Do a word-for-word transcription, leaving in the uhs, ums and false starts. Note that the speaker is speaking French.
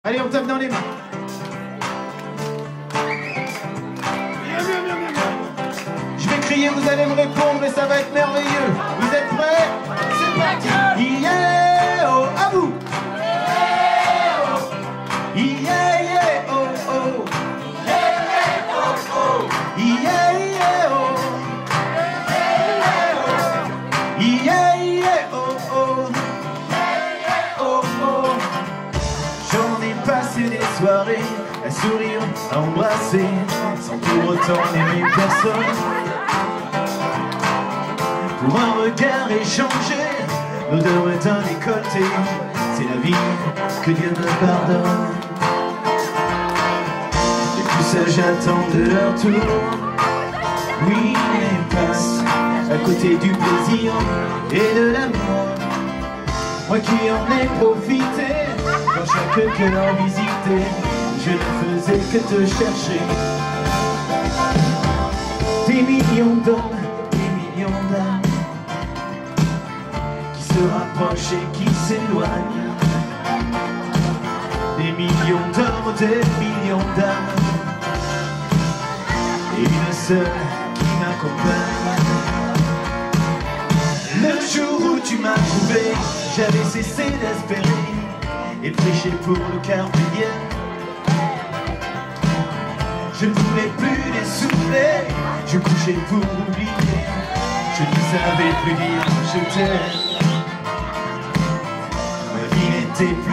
Allez, on tape dans les mains. Je vais crier, vous allez me répondre et ça va être merveilleux. Vous êtes prêts? C'est parti. Yeah, oh, à vous. Yeah, yeah, oh, oh. Yeah, yeah, oh. Yeah, yeah, oh, oh. Oh, oh. J'en ai passé des soirées à sourire, à embrasser, sans pour autant aimer personne. Pour un regard échangé, l'odeur d'un décolleté, c'est la vie, que Dieu me pardonne. Et tout ça j'attends de leur tour. Oui, ils passent à côté du plaisir et de l'amour. Moi qui en ai profité, dans chaque cœur visité, je ne faisais que te chercher. Des millions d'hommes, des millions d'âmes qui se rapprochent et qui s'éloignent. Des millions d'hommes, des millions d'âmes, et une seule qui m'accompagne. Le jour où tu m'as trouvé, j'avais cessé d'espérer et prêcher pour le carpe diem. Je ne voulais plus les souffler, je couchais pour oublier. Je ne savais plus dire je t'aime. Ma vie n'était plus